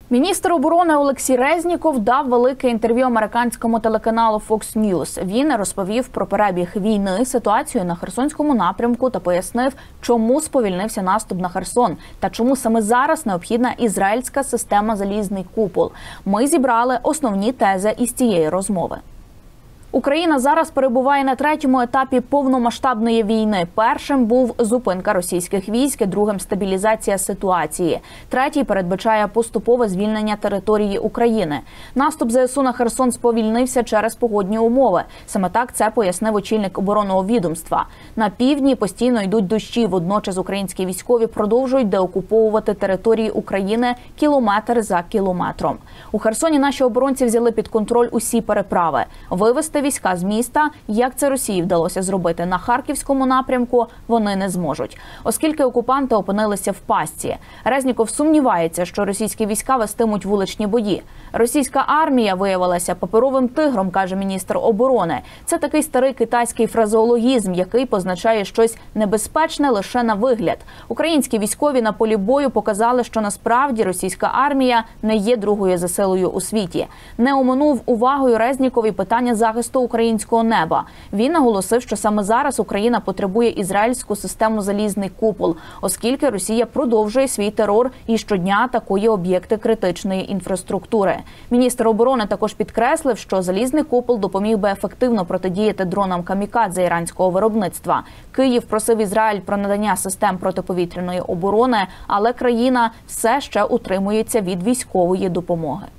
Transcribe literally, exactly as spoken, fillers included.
Міністр оборони Олексій Резніков дав велике інтерв'ю американському телеканалу Fox News. Він розповів про перебіг війни, ситуацію на Херсонському напрямку та пояснив, чому сповільнився наступ на Херсон та чому саме зараз необхідна ізраїльська система «Залізний купол». Ми зібрали основні тези із цієї розмови. Україна зараз перебуває на третьому етапі повномасштабної війни. Першим був зупинка російських військ, другим – стабілізація ситуації. Третій передбачає поступове звільнення території України. Наступ ЗСУ на Херсон сповільнився через погодні умови. Саме так це пояснив очільник оборонного відомства. На півдні постійно йдуть дощі, водночас українські військові продовжують деокуповувати території України кілометр за кілометром. У Херсоні наші оборонці взяли під контроль усі переправи. Вивести війська з міста, як це Росії вдалося зробити на Харківському напрямку, вони не зможуть, оскільки окупанти опинилися в пастці. Резніков сумнівається, що російські війська вестимуть вуличні бої. Російська армія виявилася паперовим тигром, каже міністр оборони. Це такий старий китайський фразеологізм, який позначає щось небезпечне лише на вигляд. Українські військові на полі бою показали, що насправді російська армія не є другою за силою у світі. Не оминув увагою Резнікові питання захисту українського неба. Він наголосив, що саме зараз Україна потребує ізраїльську систему «Залізний купол», оскільки Росія продовжує свій терор і щодня атакує об'єкти критичної інфраструктури. Міністр оборони також підкреслив, що «Залізний купол» допоміг би ефективно протидіяти дронам камікадзе іранського виробництва. Київ просив Ізраїль про надання систем протиповітряної оборони, але країна все ще утримується від військової допомоги.